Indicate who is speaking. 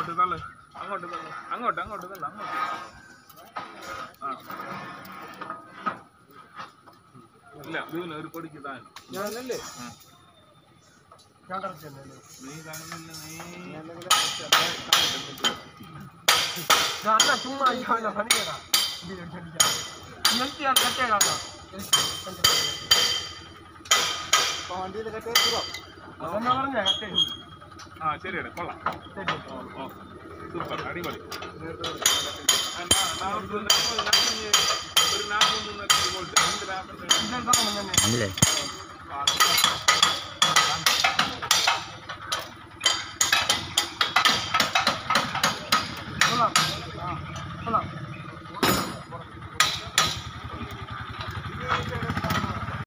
Speaker 1: അങ്ങോട്ട് തള്ളു അങ്ങോട്ട് തള്ളു അങ്ങോട്ട് അങ്ങോട്ട് തള്ളു അങ്ങോട്ട് ആ ഇല്ല ഇതിന് ഒരു പൊടിക്ക് താൻ ഞാനല്ലേ നീ കാണുന്നില്ല നീ
Speaker 2: ചുമ്മാ പണിയടാ വണ്ടിയിൽ കട്ടേ പറഞ്ഞ കട്ടേ
Speaker 1: ആ ശരിയാണ് കൊള്ളാം സൂപ്പർ അടിപൊളി ഒരു 400 വോൾട്ട്